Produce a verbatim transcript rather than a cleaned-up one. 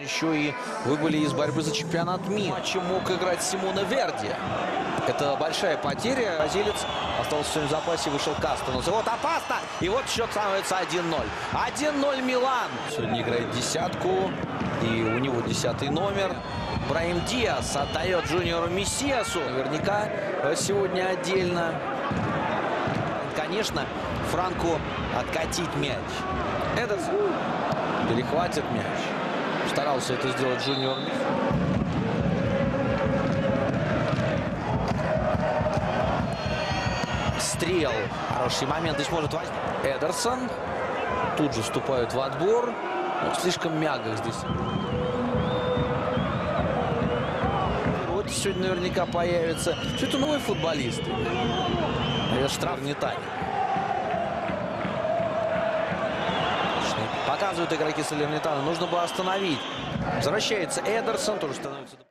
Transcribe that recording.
Еще и выбыли из борьбы за чемпионат мира. Матче мог играть Симоне Верди. Это большая потеря. Бразилец остался в своем запасе, вышел Кастенос. И вот опасно. И вот счет становится один ноль. один ноль Милан. Сегодня играет десятку. И у него десятый номер. Браим Диас отдает Джуниору Мессиасу. Наверняка сегодня отдельно. Конечно, Франку откатить мяч. Этот перехватит мяч. Старался это сделать Джуниор. Стрел. Хороший момент. Здесь может возникнуть. Эдерсон. Тут же вступают в отбор. Но слишком мягко здесь. Вот сегодня наверняка появится. Все это новые футболисты. Это штраф не так. Показывают игроки Салернитана. Нужно было остановить. Возвращается Эдерсон. Тоже становится...